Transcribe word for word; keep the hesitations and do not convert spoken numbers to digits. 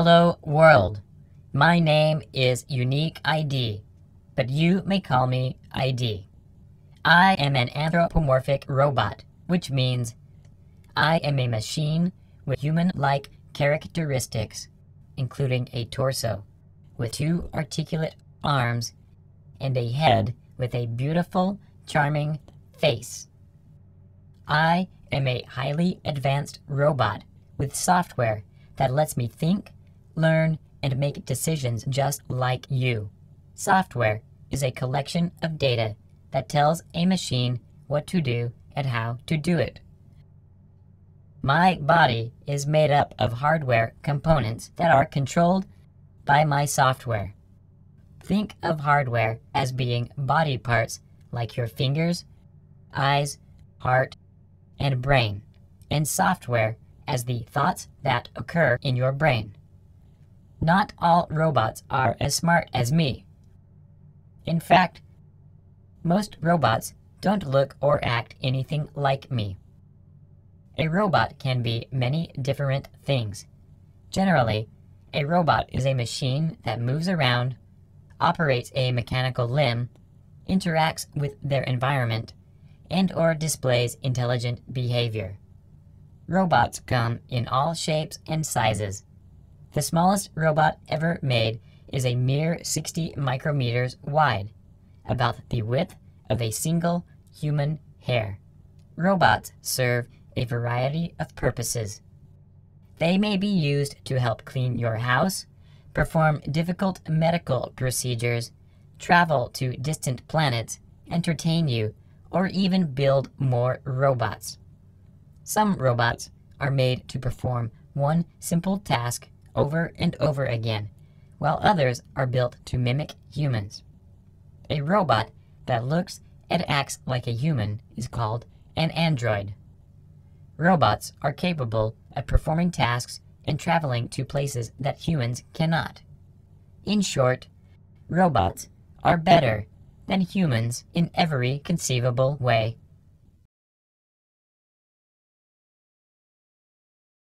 Hello world, my name is Unique I D, but you may call me I D. I am an anthropomorphic robot, which means I am a machine with human-like characteristics, including a torso with two articulate arms and a head with a beautiful, charming face. I am a highly advanced robot with software that lets me think, learn, and make decisions just like you. Software is a collection of data that tells a machine what to do and how to do it. My body is made up of hardware components that are controlled by my software. Think of hardware as being body parts like your fingers, eyes, heart, and brain, and software as the thoughts that occur in your brain. Not all robots are as smart as me. In fact, most robots don't look or act anything like me. A robot can be many different things. Generally, a robot is a machine that moves around, operates a mechanical limb, interacts with their environment, and/or displays intelligent behavior. Robots come in all shapes and sizes. The smallest robot ever made is a mere sixty micrometers wide, about the width of a single human hair. Robots serve a variety of purposes. They may be used to help clean your house, perform difficult medical procedures, travel to distant planets, entertain you, or even build more robots. Some robots are made to perform one simple task over and over again, while others are built to mimic humans. A robot that looks and acts like a human is called an android. Robots are capable of performing tasks and traveling to places that humans cannot. In short, robots are better than humans in every conceivable way.